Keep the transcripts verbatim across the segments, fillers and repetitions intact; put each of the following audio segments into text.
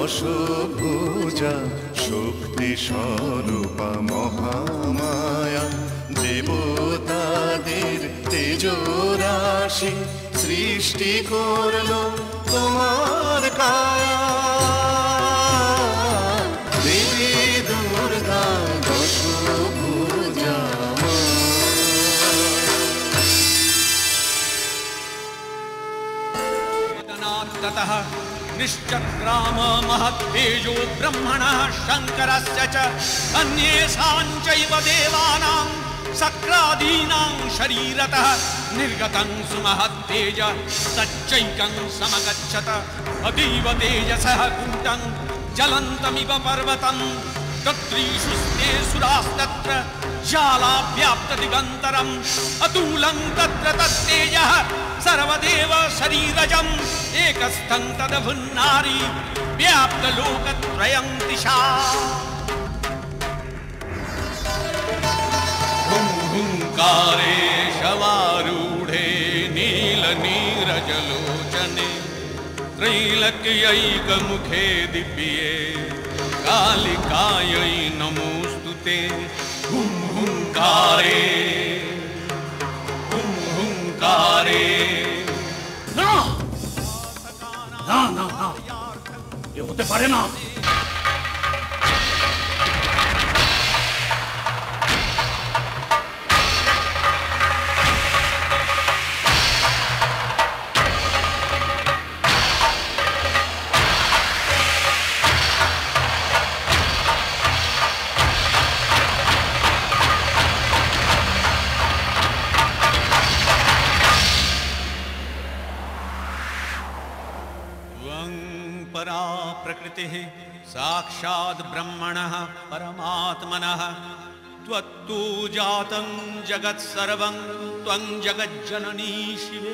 দশভুজা শক্তি স্বরূপা মহামায়া দেবতাদের তেজরাশি সৃষ্টি করলো তোমার কায়া দেবী দুর্গা দশভুজা ततः निश्चक्राम महत्तेजो ब्रह्मणः शङ्करस्य च अन्येषां चैव देवानां सक्रादीनां शरीरतः निर्गतं सुमहत्तेज तच्चैकं समगच्छत अतीव तेजसः कूटं ज्वलन्तमिव पर्वतं तत्रीषु ते सुरास्तत्र ज्वालाव्याप्तदिगन्तरम् अतुलं तत्र तत्तेजः सर्वदेव शरीरजम् एकस्थं तदभुन्नारी व्याप्तलोकत्रयं दिशा हुं हुंकारे शवारूढे नीलनीरजलोचने त्रैलक्यैकमुखे दिव्ये कालिकायै नमोऽस्तुते हुं हुंकारे हुं हुंकारे না না না না এ হতে পারে না परा प्रकृतिः साक्षात् ब्रह्मणः परमात्मनः त्वत्तु जातं जगत् सर्वं त्वं जगज्जननी शिवे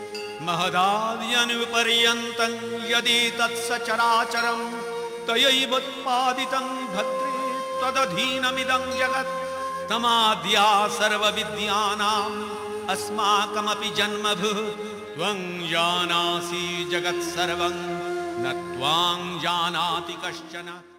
महदाद्यनुपर्यन्तं यदि तत्सचराचरं तयैवोत्पादितं भद्रे त्वदधीनमिदं जगत् तमाद्या सर्वविद्यानाम् अस्माकमपि जन्मभूः त्वं जानासि जगत् सर्वं न त्वां जानाति कश्चन।